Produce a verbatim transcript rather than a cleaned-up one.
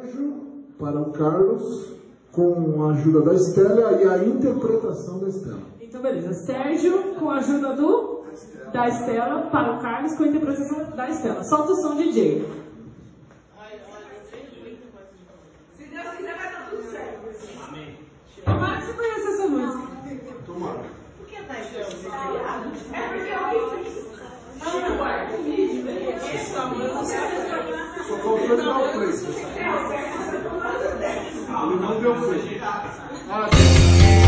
Sérgio para o Carlos, com a ajuda da Sthella e a interpretação da Sthella. Então, beleza. Sérgio com a ajuda do, da Sthella para o Carlos, com a interpretação da Sthella. Solta o som, D J. Se Deus quiser, vai dar tudo certo. Amém. Tomara que você conheça essa música. Tomara. Por que tá ensaiado? É porque eu fiz. Ah, no quarto vídeo, essa música. Só faltou ele dar o play. Ele não deu play.